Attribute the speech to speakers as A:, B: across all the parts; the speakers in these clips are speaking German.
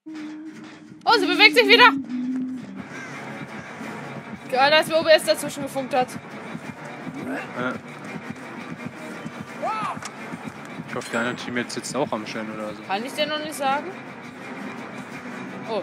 A: Oh, sie bewegt sich wieder. Geil, als mir OBS dazwischen gefunkt hat.
B: Ich hoffe, der andere Team jetzt sitzt auch am Schein oder so.
A: Kann ich dir noch nicht sagen? Oh.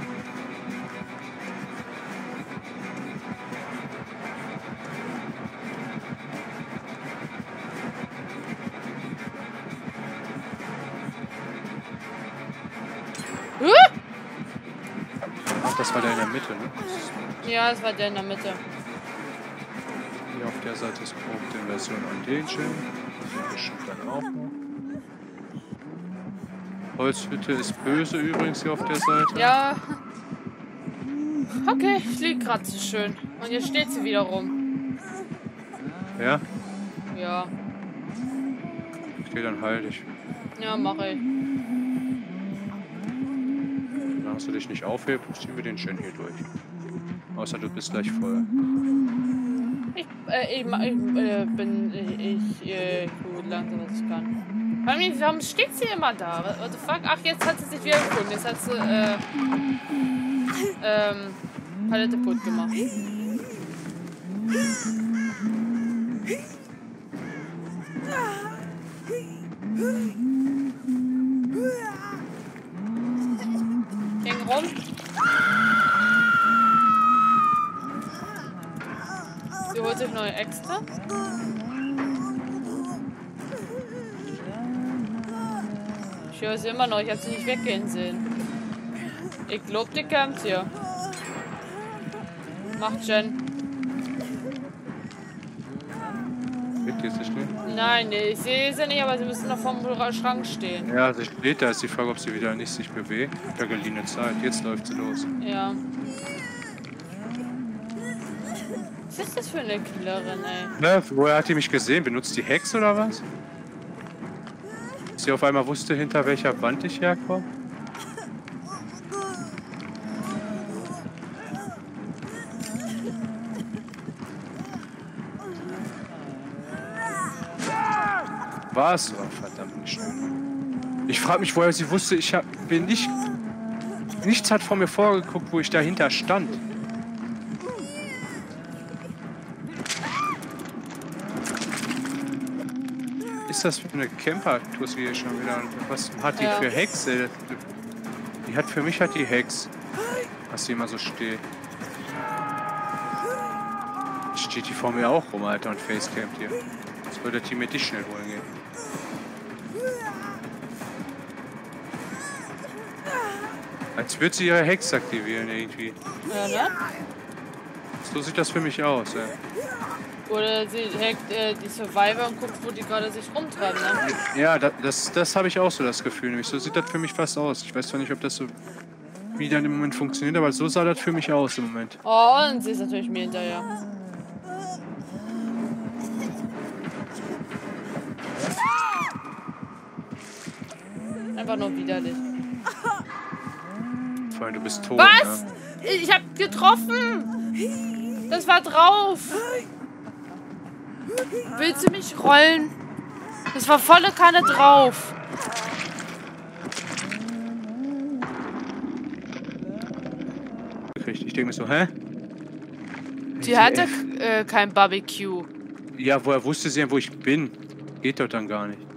B: Ach, das war der in der Mitte, ne?
A: Ja, das war der in der Mitte.
B: Hier auf der Seite ist grob die Version an den Schein. Das bestimmt dann auch noch. Holzhütte ist böse übrigens hier auf der Seite.
A: Ja. Okay, ich lieg gerade so schön. Und jetzt steht sie wieder rum.
B: Ja?
A: Ja.
B: Okay, dann heil dich.
A: Ja, mache ich.
B: Solange du dich nicht aufhebst, ziehen wir den schön hier durch. Außer du bist gleich voll.
A: Ich gut langsam, was ich kann. Warum steht sie immer da? What the fuck? Ach, jetzt hat sie sich wieder gefunden. Jetzt hat sie, Palette putt gemacht. Häng rum. Sie holt sich neue Äxte. Ich höre sie immer noch, ich habe sie nicht weggehen sehen. Ich glaube, die kämpft hier. Macht Jen.
B: Geht die sich nicht?
A: Nein, ich sehe sie nicht, aber sie müssen noch vorm Schrank stehen.
B: Ja, sie steht da. Ist die Frage, ob sie wieder nicht sich bewegt. Der geliehene Zeit. Jetzt läuft sie los.
A: Ja. Was ist das für eine Killerin, ey?
B: Na, woher hat die mich gesehen? Benutzt die Hex oder was? Dass sie auf einmal wusste, hinter welcher Wand ich herkomme? Was? Oh, verdammt nicht schnell. Ich frage mich, woher sie wusste, bin nicht... Nichts hat vor mir vorgeguckt, wo ich dahinter stand. Ist das für eine Camper-Tussi hier schon wieder? Was hat die für Hexe? Die hat für mich die Hex. Was sie immer so steht. Steht die vor mir auch rum, Alter, und Facecamp hier. Jetzt würde der Team mit dich schnell holen gehen. Als würde sie ihre Hex aktivieren irgendwie.
A: Ja, ne?
B: So sieht das für mich aus, ja.
A: Oder sie hackt die Survivor und guckt, wo die gerade sich rumtreiben, ne?
B: Ja, das habe ich auch so das Gefühl. Nämlich so sieht das für mich fast aus. Ich weiß zwar nicht, ob das so wieder im Moment funktioniert, aber so sah das für mich aus im Moment.
A: Oh, und sie ist natürlich mir hinterher. Einfach nur widerlich.
B: Vor allem, du bist tot.
A: Was?
B: Ne?
A: Ich hab getroffen! Das war drauf! Willst du mich rollen? Das war volle Kanne drauf.
B: Ich denke mir so, hä?
A: Die hatte kein Barbecue.
B: Ja, woher wusste sie denn, wo ich bin? Geht doch dann gar nicht.